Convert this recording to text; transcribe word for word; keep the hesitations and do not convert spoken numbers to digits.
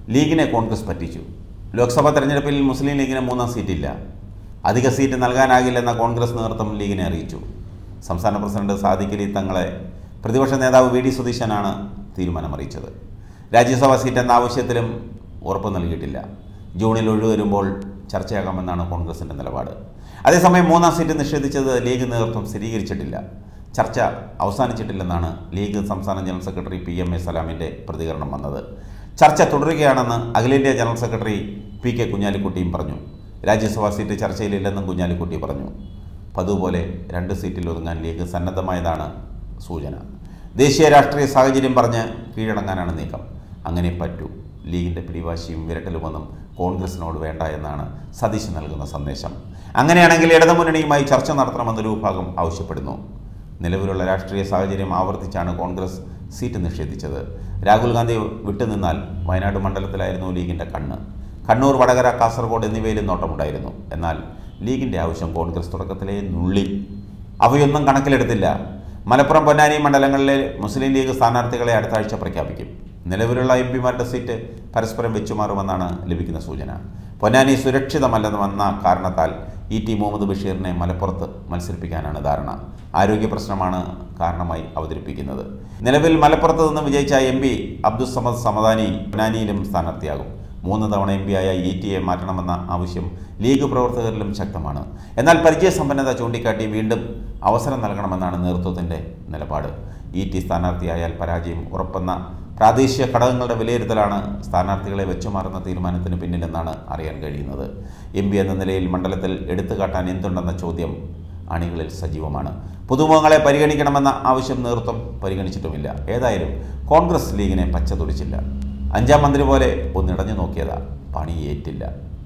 ലീഗിനെ കോൺഗ്രസ് പറ്റിച്ചു. ലോക്സഭാ തെരഞ്ഞെടുപ്പിൽ മുസ്ലിം ലീഗിന് മൂന്നാം സീറ്റില്ല. അധിക സീറ്റ് നൽകാനാകില്ലെന്ന കോൺഗ്രസ് നേതൃത്വം ലീഗിനെ അറിയിച്ചു. സംസ്ഥാന പ്രസിഡന്റ് സാദിഖ് അലി തങ്ങളെ പ്രതിപക്ഷ നേതാവ് വി ഡി സതീശനാണ് തീരുമാനമറിയിച്ചത്. രാജ്യസഭാ സീറ്റ് എന്ന ആവശ്യത്തിലും ഉറപ്പ് നൽകിയിട്ടില്ല. ജൂണിൽ ഒഴിവ് വരുമ്പോൾ ചർച്ചയാകാമെന്നാണ് കോൺഗ്രസിൻ്റെ നിലപാട്. അതേസമയം മൂന്നാം സീറ്റ് നിഷേധിച്ചത് ലീഗ് നേതൃത്വം സ്ഥിരീകരിച്ചിട്ടില്ല. ചർച്ച അവസാനിച്ചിട്ടില്ലെന്നാണ് ലീഗ് സംസ്ഥാന general secretary P M A സലാമിൻ്റെ പ്രതികരണം വന്നത്. ചർച്ച തുടരുകയാണെന്ന് അഖിലേന്ത്യാ ജനറൽ സെക്രട്ടറി പി കെ കുഞ്ഞാലിക്കുട്ടിയും പറഞ്ഞു. രാജ്യസഭാ സീറ്റ് ചർച്ചയിലില്ലെന്നും കുഞ്ഞാലിക്കുട്ടി പറഞ്ഞു. പതുപോലെ രണ്ട് സീറ്റിൽ ഒതുങ്ങാൻ ലീഗ് സന്നദ്ധമായതാണ് സൂചന. ദേശീയ രാഷ്ട്രീയ സാഹചര്യം പറഞ്ഞ് കീഴടങ്ങാനാണ് നീക്കം. അങ്ങനെ പറ്റൂ. ലീഗിൻ്റെ പിടിവാശിയും വിരട്ടലുമൊന്നും കോൺഗ്രസിനോട് വേണ്ട എന്നാണ് സതീശൻ നൽകുന്ന സന്ദേശം. അങ്ങനെയാണെങ്കിൽ ഇടതുമുന്നണിയുമായി ചർച്ച നടത്തണമെന്നൊരു വിഭാഗം ആവശ്യപ്പെടുന്നു. നിലവിലുള്ള രാഷ്ട്രീയ സാഹചര്യം ആവർത്തിച്ചാണ് കോൺഗ്രസ് സീറ്റ് നിഷേധിച്ചത്. രാഹുൽ ഗാന്ധി വിട്ടുനിന്നാൽ വയനാട് മണ്ഡലത്തിലായിരുന്നു ലീഗിൻ്റെ കണ്ണ്. കണ്ണൂർ, വടകര, കാസർഗോഡ് എന്നിവയിലും നോട്ടമുണ്ടായിരുന്നു. എന്നാൽ ലീഗിൻ്റെ ആവശ്യം കോൺഗ്രസ് തുടക്കത്തിലെ നുള്ളി. അവയൊന്നും കണക്കിലെടുത്തില്ല. മലപ്പുറം, പൊന്നാനി മണ്ഡലങ്ങളിലെ മുസ്ലിം ലീഗ് സ്ഥാനാർത്ഥികളെ അടുത്ത ആഴ്ച പ്രഖ്യാപിക്കും. നിലവിലുള്ള എം പിമാരുടെ സീറ്റ് പരസ്പരം വെച്ചുമാറുമെന്നാണ് ലഭിക്കുന്ന സൂചന. പൊന്നാനി സുരക്ഷിതമല്ലെന്ന കാരണത്താൽ ഇ ടി മുഹമ്മദ് ബഷീറിനെ മലപ്പുറത്ത് മത്സരിപ്പിക്കാനാണ് ധാരണ. ആരോഗ്യ പ്രശ്നമാണ് കാരണമായി അവതരിപ്പിക്കുന്നത്. നിലവിൽ മലപ്പുറത്ത് നിന്ന് വിജയിച്ച എം പി അബ്ദുസമദ് സമദാനി പൊന്നാനിയിലും സ്ഥാനാർത്ഥിയാകും. മൂന്ന് തവണ എം പിയായ ഇ ടിയെ മാറ്റണമെന്ന ആവശ്യം ലീഗ് പ്രവർത്തകരിലും ശക്തമാണ്. എന്നാൽ പരിചയസമ്പന്നത ചൂണ്ടിക്കാട്ടി വീണ്ടും അവസരം നൽകണമെന്നാണ് നേതൃത്വത്തിൻ്റെ നിലപാട്. ഇ ടി സ്ഥാനാർത്ഥിയായാൽ പരാജയം ഉറപ്പെന്ന പ്രാദേശിക ഘടകങ്ങളുടെ വിലയിരുത്തലാണ് സ്ഥാനാർത്ഥികളെ വെച്ചുമാറുന്ന തീരുമാനത്തിന് പിന്നിലെന്നാണ് അറിയാൻ കഴിയുന്നത്. എം പി എന്ന നിലയിൽ മണ്ഡലത്തിൽ എടുത്തുകാട്ടാൻ എന്തുണ്ടെന്ന ചോദ്യം അണികളിൽ സജീവമാണ്. പുതുമുഖങ്ങളെ പരിഗണിക്കണമെന്ന ആവശ്യം നേതൃത്വം പരിഗണിച്ചിട്ടുമില്ല. ഏതായാലും കോൺഗ്രസ് ലീഗിനെ പച്ച തുടിച്ചില്ല. അഞ്ചാം മന്ത്രി പോലെ ഒന്നിടഞ്ഞു നോക്കിയതാ, പണിയേറ്റില്ല.